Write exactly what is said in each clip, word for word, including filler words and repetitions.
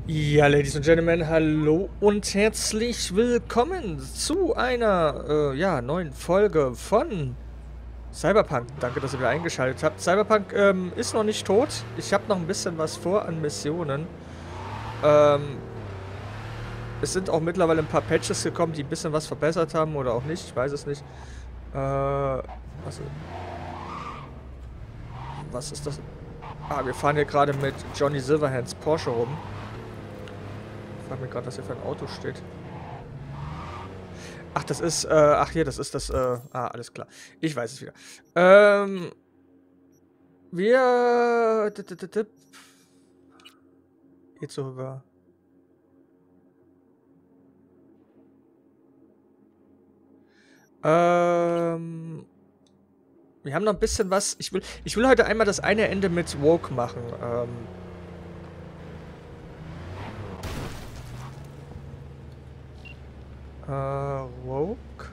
Ja, Ladies and Gentlemen, hallo und herzlich willkommen zu einer äh, ja, neuen Folge von Cyberpunk. Danke, dass ihr wieder eingeschaltet habt. Cyberpunk ähm, ist noch nicht tot. Ich habe noch ein bisschen was vor an Missionen. Ähm, es sind auch mittlerweile ein paar Patches gekommen, die ein bisschen was verbessert haben oder auch nicht. Ich weiß es nicht. Äh, was, was ist das? Ah, wir fahren hier gerade mit Johnny Silverhands Porsche rum. Ich frage mich gerade, was hier für ein Auto steht. Ach, das ist, äh, ach hier, das ist das, äh, ah, alles klar. Ich weiß es wieder. Ähm, wir, jetzt so über, ähm, wir haben noch ein bisschen was, ich will, ich will heute einmal das eine Ende mit Woke machen, ähm. Äh, Woke?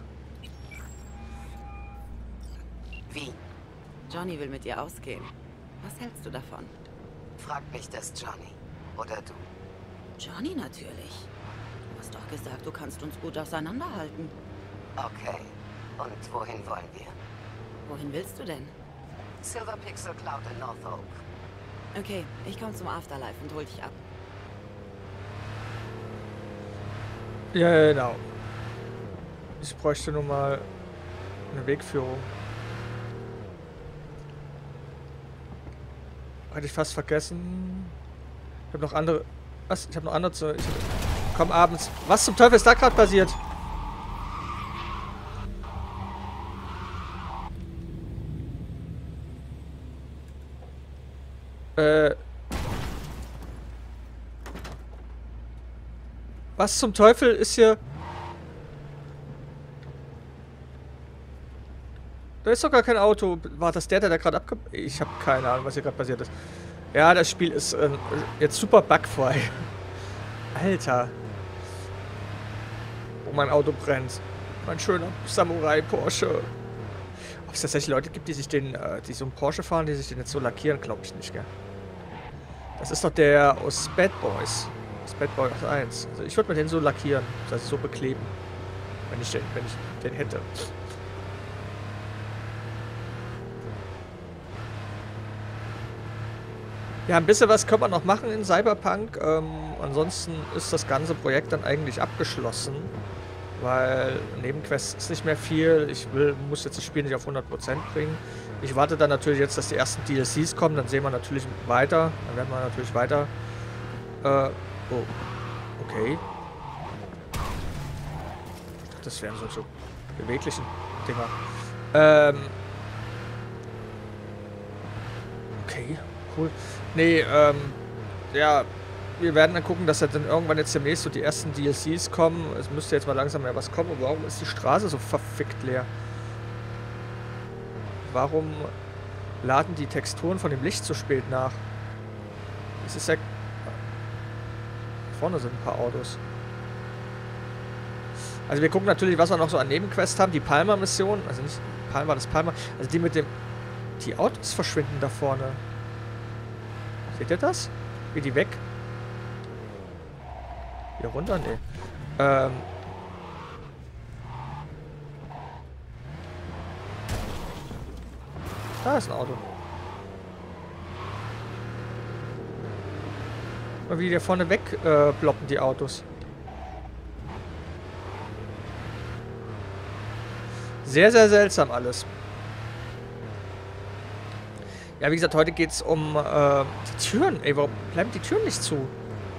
Wie? Johnny will mit dir ausgehen. Was hältst du davon? Frag mich das Johnny. Oder du. Johnny natürlich. Du hast doch gesagt, du kannst uns gut auseinanderhalten. Okay. Und wohin wollen wir? Wohin willst du denn? Silver Pixel Cloud in North Oak. Okay, ich komme zum Afterlife und hol dich ab. Ja, genau. Ich bräuchte nur mal eine Wegführung. Hatte ich fast vergessen. Ich habe noch andere... Was? Ich habe noch andere zu... Ich hab, komm, abends. Was zum Teufel ist da gerade passiert? Äh... Was zum Teufel ist hier... Da ist doch gar kein Auto. War das der, der da gerade abge... Ich habe keine Ahnung, was hier gerade passiert ist. Ja, das Spiel ist äh, jetzt super bugfrei. Alter. Oh, mein Auto brennt. Mein schöner Samurai Porsche. Ob es tatsächlich Leute gibt, die sich den, äh, die so einen Porsche fahren, die sich den jetzt so lackieren, glaube ich nicht, gell? Das ist doch der aus Bad Boys. Aus Bad Boys eins. Also ich würde mir den so lackieren, das heißt so bekleben. Wenn ich den, wenn ich den hätte. Ja, ein bisschen was können wir noch machen in Cyberpunk. Ähm, ansonsten ist das ganze Projekt dann eigentlich abgeschlossen. Weil Nebenquests ist nicht mehr viel. Ich will, muss jetzt das Spiel nicht auf hundert Prozent bringen. Ich warte dann natürlich jetzt, dass die ersten D L Cs kommen. Dann sehen wir natürlich weiter. Dann werden wir natürlich weiter. Äh, oh. Okay. Ich dachte, das wären so, so beweglichen Dinger. Ähm. Okay, cool. Nee, ähm, ja, wir werden dann gucken, dass dann irgendwann jetzt demnächst so die ersten D L Cs kommen. Es müsste jetzt mal langsam mehr was kommen. Und warum ist die Straße so verfickt leer? Warum laden die Texturen von dem Licht so spät nach? Es ist ja... Vorne sind ein paar Autos. Also wir gucken natürlich, was wir noch so an Nebenquests haben. Die Palmer-Mission, also nicht Palmer, das Palmer, also die mit dem... Die Autos verschwinden da vorne. Seht ihr das? Wie die weg? Hier runter? Nee. Ähm. Da ist ein Auto. Und wie die vorne weg äh, ploppen, die Autos. Sehr, sehr seltsam alles. Ja, wie gesagt, heute geht es um äh, die Türen. Ey, warum bleiben die Türen nicht zu?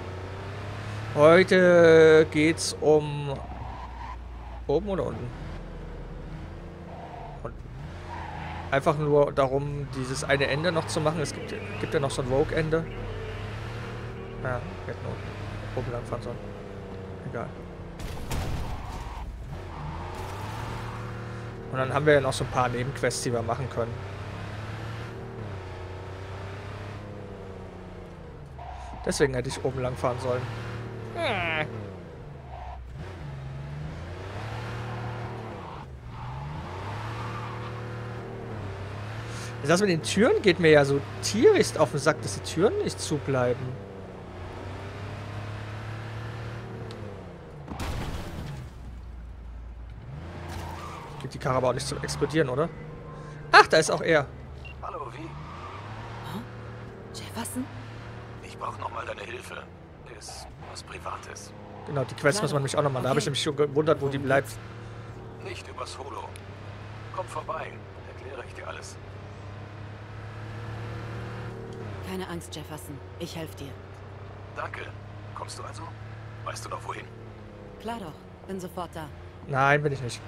Heute geht es um... Oben oder unten? Unten. Einfach nur darum, dieses eine Ende noch zu machen. Es gibt, gibt ja noch so ein Rogue-Ende. Ja, wir hätten unten oben lang fahren sollen. Egal. Und dann haben wir ja noch so ein paar Nebenquests, die wir machen können. Deswegen hätte ich oben lang fahren sollen. Äh. Das mit den Türen geht mir ja so tierisch auf den Sack, dass die Türen nicht zubleiben. Geht die Karre aber auch nicht zum Explodieren, oder? Ach, da ist auch er. Hallo, wie? Huh? Jefferson? Ich brauche nochmal deine Hilfe. Ist was Privates. Genau, die Quest Klar. muss man nämlich auch nochmal. Da habe ich Okay. nämlich schon gewundert, wo die bleibt. Nicht übers Holo. Komm vorbei. Erkläre ich dir alles. Keine Angst, Jefferson. Ich helfe dir. Danke. Kommst du also? Weißt du noch wohin? Klar doch. Bin sofort da. Nein, bin ich nicht.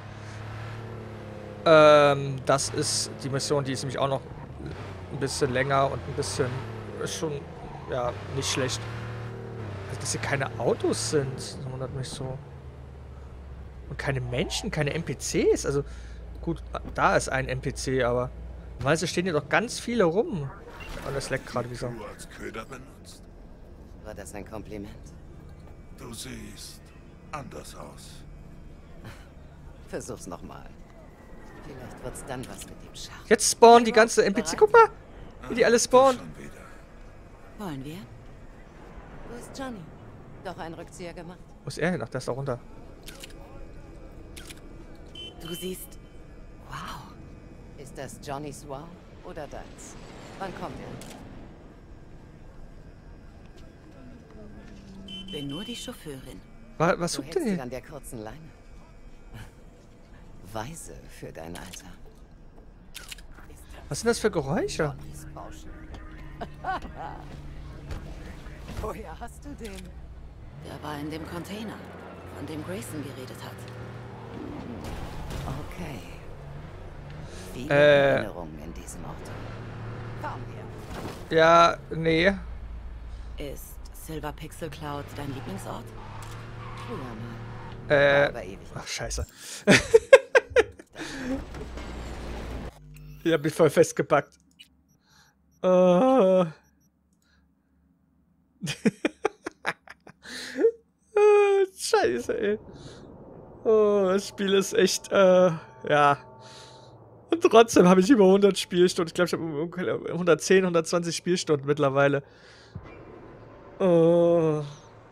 Ähm, das ist die Mission, die ist nämlich auch noch ein bisschen länger und ein bisschen ist schon, ja, nicht schlecht. Also, dass hier keine Autos sind, das wundert mich so. Und keine Menschen, keine N P Cs. Also, gut, da ist ein N P C, aber normalerweise stehen hier doch ganz viele rum. Und das leckt gerade wie so. Du als Köder benutzt. War das ein Kompliment? Du siehst anders aus. Versuch's nochmal. Vielleicht wird's dann was mit dem Schach. Jetzt spawnen die ganze N P C. Guck mal, wie die alle spawnen. Schon wieder. Wollen wir? Wo ist Johnny? Doch einen Rückzieher gemacht. Wo ist er hin? Ach, der ist da runter. Du siehst... Wow. Ist das Johnnys Wow oder deins? Wann kommt er? Bin nur die Chauffeurin. Wa- Was Du sucht hältst denn ihn hier? an der kurzen Leine. Weise für dein Alter. Was sind das für Geräusche? Johnnys Bauschen. Woher hast du den? Der war in dem Container, von dem Grayson geredet hat. Okay. Viele Äh. Erinnerungen in diesem Auto. Fahren wir. Ja, nee. Ist Silver Pixel Cloud dein Lieblingsort? Früher mal. Äh. Aber ewig. Ach, scheiße. Ich hab mich voll festgepackt. Oh. Ah, scheiße, ey. Oh, das Spiel ist echt, äh, ja. Und trotzdem habe ich über hundert Spielstunden. Ich glaube, ich habe hundertzehn, hundertzwanzig Spielstunden mittlerweile. Oh.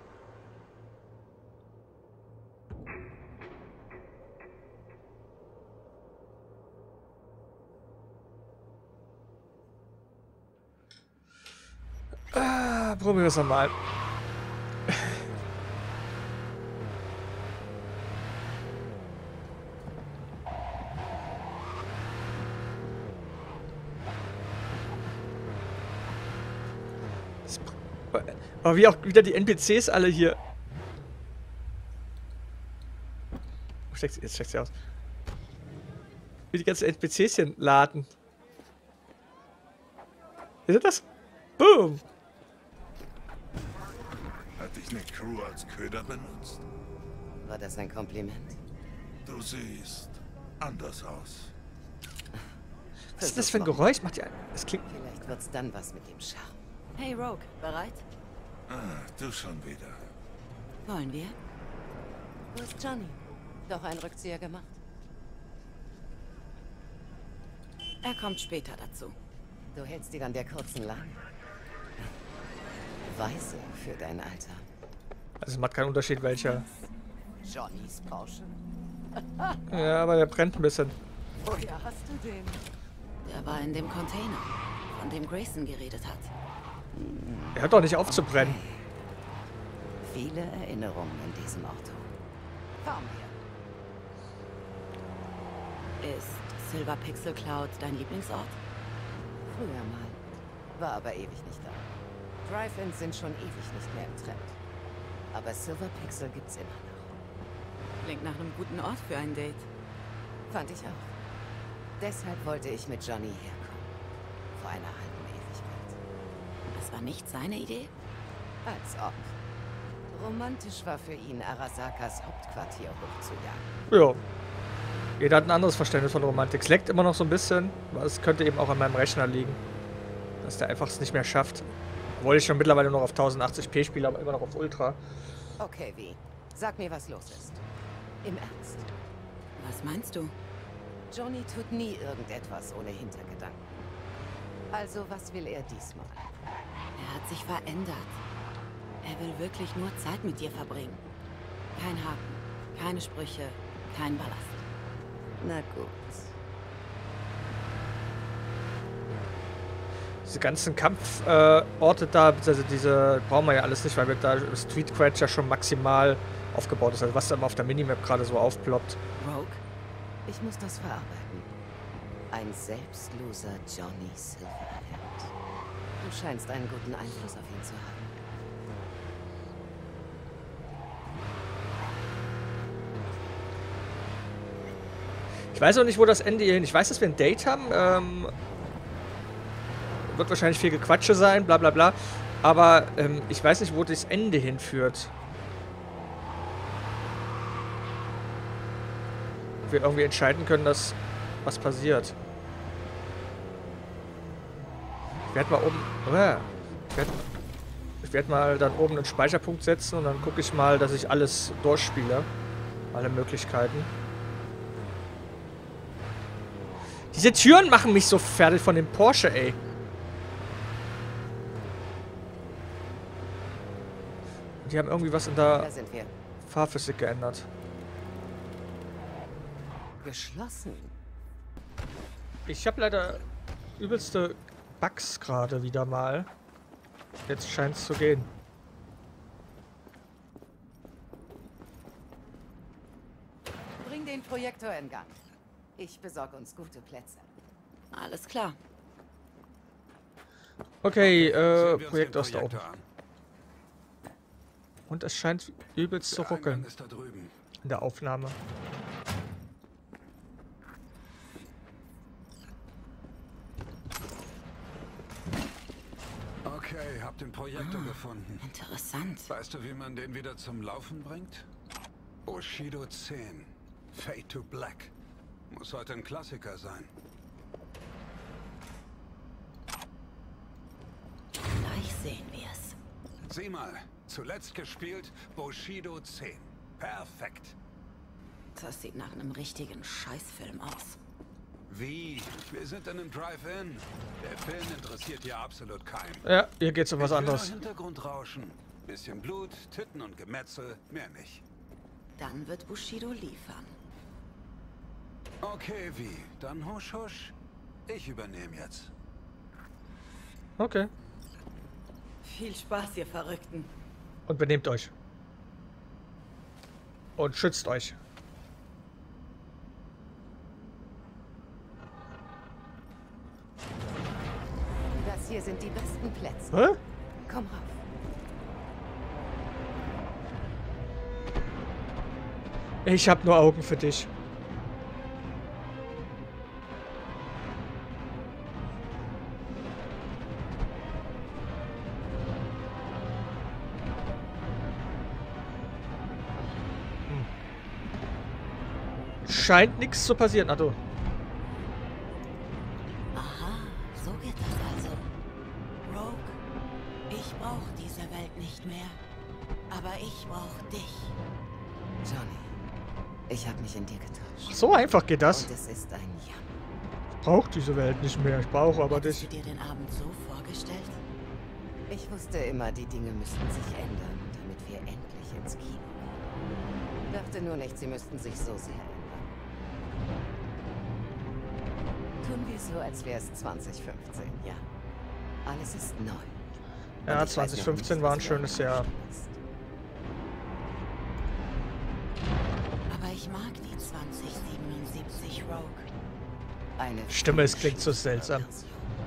Ah, probieren wir es nochmal. Aber wie auch wieder die N P Cs alle hier. Oh, steck's, jetzt steckt sie aus. Wie die ganzen N P Cs hier laden. Ist das? Boom! Hat dich eine Crew als Köder benutzt? War das ein Kompliment? Du siehst anders aus. Was ist das für ein Geräusch? Macht die ein. Es klingt. Vielleicht wird's dann was mit dem Schach. Hey Rogue, bereit? Ah, du schon wieder. Wollen wir? Wo ist Johnny? Doch einen Rückzieher gemacht. Er kommt später dazu. Du hältst ihn an der kurzen Leine. Weise für dein Alter. Also es macht keinen Unterschied, welcher. Johnnys Porsche. Ja, aber der brennt ein bisschen. Woher hast du den? Der war in dem Container, von dem Grayson geredet hat. Er hört doch nicht auf zu brennen. Viele Erinnerungen in diesem Auto. Fahren wir. Ist Silver Pixel Cloud dein Lieblingsort? Früher mal. War aber ewig nicht da. Drive-Ins sind schon ewig nicht mehr im Trend. Aber Silver Pixel gibt's immer noch. Klingt nach einem guten Ort für ein Date. Fand ich auch. Deshalb wollte ich mit Johnny herkommen. Vor einer halben Ewigkeit. Das war nicht seine Idee? Als ob. Romantisch war für ihn, Arasakas Hauptquartier hochzujagen. Ja. Jeder hat ein anderes Verständnis von Romantik. Es leckt immer noch so ein bisschen. Aber es könnte eben auch an meinem Rechner liegen. Dass der einfach es nicht mehr schafft. Obwohl ich schon mittlerweile noch auf tausendachtzig p spiele, aber immer noch auf Ultra. Okay, wie? Sag mir, was los ist. Im Ernst. Was meinst du? Johnny tut nie irgendetwas ohne Hintergedanken. Also, was will er diesmal? Er hat sich verändert. Er will wirklich nur Zeit mit dir verbringen. Kein Haken, keine Sprüche, kein Ballast. Na gut. Diese ganzen Kampforte äh, da, also diese brauchen wir ja alles nicht, weil wir da Street Cred ja schon maximal aufgebaut ist. Also was dann auf der Minimap gerade so aufploppt. Rogue, ich muss das verarbeiten. Ein selbstloser Johnny Silverhand. Du scheinst einen guten Einfluss auf ihn zu haben. Ich weiß auch nicht, wo das Ende hier hin. Ich weiß, dass wir ein Date haben. Ähm, wird wahrscheinlich viel Gequatsche sein, bla bla bla. Aber ähm, ich weiß nicht, wo das Ende hinführt. Ob wir irgendwie entscheiden können, dass was passiert. Ich werde mal oben... Oh, ich werde ich werd mal dann oben einen Speicherpunkt setzen und dann gucke ich mal, dass ich alles durchspiele. Alle Möglichkeiten. Diese Türen machen mich so fertig von dem Porsche, ey. Die haben irgendwie was in der Da sind wir. Fahrphysik geändert. Geschlossen. Ich habe leider übelste Bugs gerade wieder mal. Jetzt scheint es zu gehen. Bring den Projektor in Gang. Ich besorge uns gute Plätze. Alles klar. Okay, äh, Sehen wir uns Projekt den aus da oben. Projektor an. Und es scheint übelst zu Der ruckeln Eingang ist da drüben. in der Aufnahme. Okay, hab den Projektor gefunden. Interessant. Weißt du, wie man den wieder zum Laufen bringt? Bushido zehn. Fade to Black. Muss heute ein Klassiker sein. Gleich sehen wir's. Sieh mal, zuletzt gespielt Bushido zehn. Perfekt. Das sieht nach einem richtigen Scheißfilm aus. Wie? Wir sind in einem Drive-In. Der Film interessiert hier absolut keinen. Ja, hier geht's um was Ich will anderes. nur Hintergrundrauschen. Bisschen Blut, Titten und Gemetzel, mehr nicht. Dann wird Bushido liefern. Okay, wie? Dann husch husch. Ich übernehme jetzt. Okay. Viel Spaß, ihr Verrückten. Und benehmt euch. Und schützt euch. Das hier sind die besten Plätze. Hä? Komm rauf. Ich hab nur Augen für dich. Hm. Scheint nichts zu passieren. Ah, du. Aha, so geht das also. Rogue, ich brauche diese Welt nicht mehr. Aber ich brauche dich. Johnny, ich habe mich in dir getäuscht. So einfach geht das. Und es ist ein Jammer. Ich brauche diese Welt nicht mehr. Ich brauche aber Hattest dich. du dir den Abend so vorgestellt? Ich wusste immer, die Dinge müssten sich ändern, damit wir endlich ins Kino kommen. Dachte nur nicht, sie müssten sich so sehr ändern. Tun wir so, als wäre es zwanzig fünfzehn, ja. Alles ist neu. Und Ja, ich weiß noch zwanzig fünfzehn nicht, war was ein schönes Jahr. morgen ist. Aber ich mag die zwanzig siebenundsiebzig Rogue. Eine Stimme, es klingt so seltsam. Version.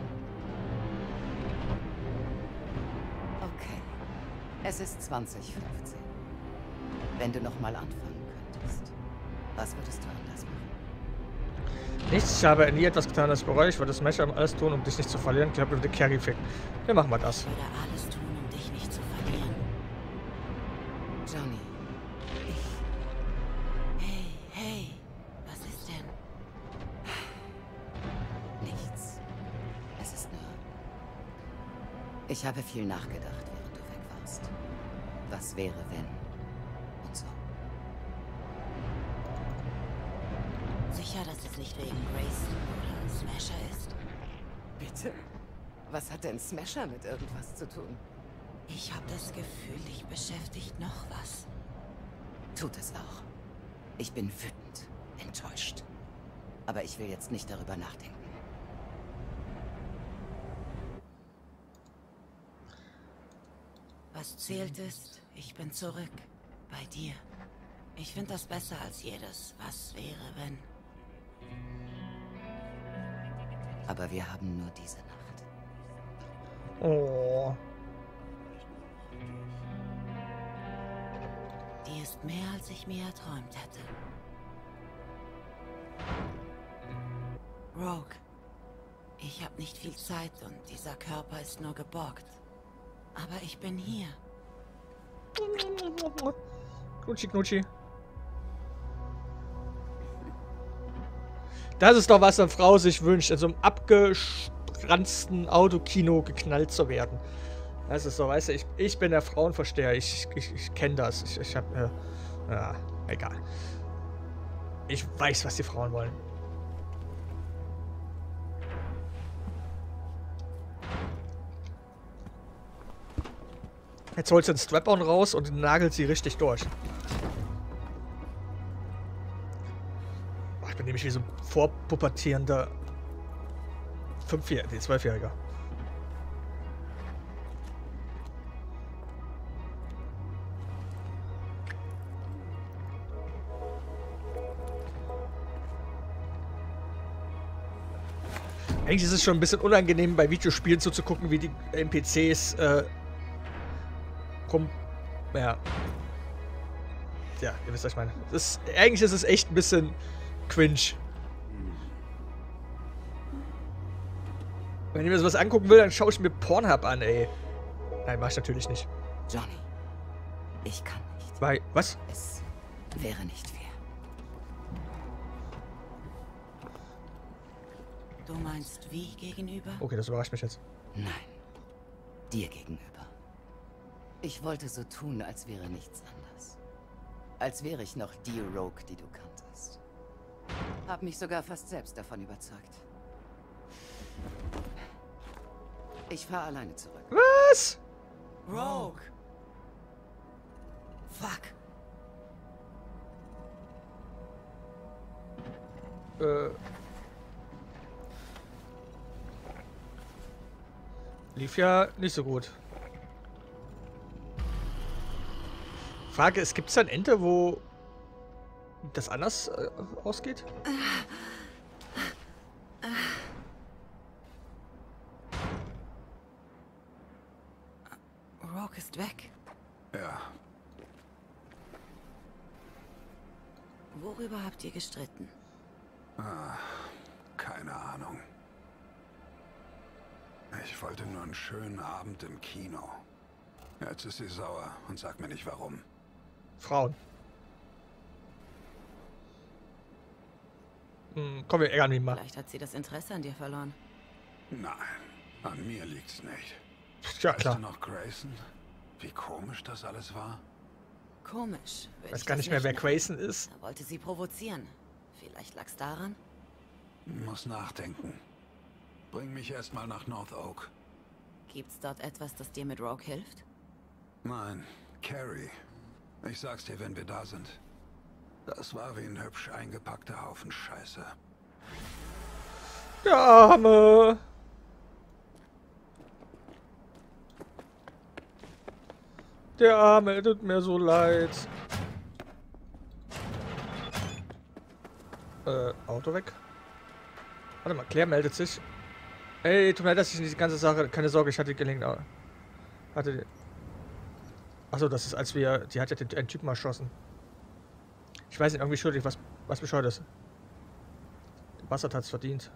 Okay, es ist zwanzig fünfzehn. Wenn du noch mal anfangen könntest, was würdest du anders machen? Nichts, ich habe nie etwas getan, das ich bereue. Ich würde Smash alles tun, um dich nicht zu verlieren. Ich habe den Carry fick. Wir machen mal das. Ich würde alles tun, um dich nicht zu verlieren. Johnny, Hey, hey, was ist denn? nichts. Es ist nur... Ich habe viel nachgedacht, während du weg warst. Was wäre, wenn... Und so. Sicher, dass es nicht wegen Grace oder Smasher ist? Bitte? Was hat denn Smasher mit irgendwas zu tun? Ich habe das Gefühl, dich beschäftigt noch was. Tut es auch. Ich bin wütend, enttäuscht. Aber ich will jetzt nicht darüber nachdenken. Was zählt ist, ich bin zurück. Bei dir. Ich finde das besser als jedes Was wäre, wenn. Aber wir haben nur diese Nacht. Oh. Die ist mehr, als ich mir erträumt hätte. Rogue. Ich habe nicht viel Zeit und dieser Körper ist nur geborgt. Aber ich bin hier. Knutschi, knutschi. Das ist doch, was eine Frau sich wünscht, in so einem abgeranzten Autokino geknallt zu werden. Das ist so, weißt du, ich, ich bin der Frauenversteher. Ich, ich, ich kenne das. Ich, ich hab, äh, ja, egal. Ich weiß, was die Frauen wollen. Jetzt holt sie den Strap-on raus und nagelt sie richtig durch. Ach, ich bin nämlich wie so ein vorpubertierender Fünfjähriger, nee, Zwölfjähriger. Eigentlich ist es schon ein bisschen unangenehm, bei Videospielen so zu gucken, wie die N P Cs äh, rum... Ja. Ja, ihr wisst, was ich meine. Das ist, eigentlich ist es echt ein bisschen cringe. Wenn ich mir sowas angucken will, dann schaue ich mir Pornhub an, ey. Nein, mach ich natürlich nicht. Johnny, ich kann nicht. Weil, was? Es wäre nicht fair. Du meinst wie gegenüber? Okay, das überrascht mich jetzt. Nein, dir gegenüber. Ich wollte so tun, als wäre nichts anders. Als wäre ich noch die Rogue, die du kanntest. Hab mich sogar fast selbst davon überzeugt. Ich fahre alleine zurück. Was? Rogue! Fuck. Äh... Lief ja nicht so gut. Frage ist, gibt es da ein Ende, wo das anders äh, ausgeht? Rogue ist weg. Ja, Worüber habt ihr gestritten? ah, keine Ahnung. Ich wollte nur einen schönen Abend im Kino. Jetzt ist sie sauer und sagt mir nicht warum. Frauen. Hm, komm, wir ärgern ihn mal. Vielleicht hat sie das Interesse an dir verloren. Nein, an mir liegt's nicht. Ja, Weißt klar. du noch, Grayson? Wie komisch das alles war? Komisch. Ich weiß gar nicht mehr, wer Grayson ist. Er wollte sie provozieren. Vielleicht lag's daran? Muss nachdenken. Bring mich erstmal nach North Oak. Gibt's dort etwas, das dir mit Rogue hilft? Nein, Carrie. Ich sag's dir, wenn wir da sind. Das war wie ein hübsch eingepackter Haufen Scheiße. Der Arme. Der Arme, er tut mir so leid. Äh, Auto weg. Warte mal, Claire meldet sich. Ey, tut mir leid, dass ich diese ganze Sache... Keine Sorge, ich hatte gelingt. Hatte... Achso, das ist, als wir... Die hat ja den, einen Typen erschossen. Ich weiß nicht, irgendwie schuldig, was, was bescheuert ist. Der Bastard hat's verdient.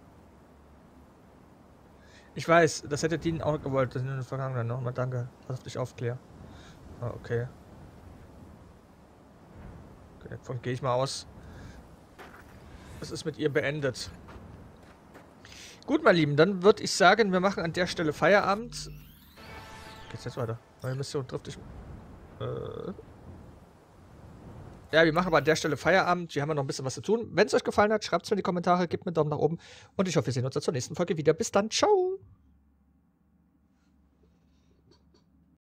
Ich weiß, das hätte Dean auch gewollt. Das ist in der Vergangenheit. Nochmal danke. Pass auf dich auf, Claire. Ah, okay. Okay, davon gehe ich mal aus. Es ist mit ihr beendet. Gut, meine Lieben, dann würde ich sagen, wir machen an der Stelle Feierabend. Geht's jetzt weiter? Neue Mission trifft dich. Äh. Ja, wir machen aber an der Stelle Feierabend. Wir haben ja noch ein bisschen was zu tun. Wenn es euch gefallen hat, schreibt es mir in die Kommentare, gebt mir einen Daumen nach oben. Und ich hoffe, wir sehen uns dann zur nächsten Folge wieder. Bis dann. Ciao.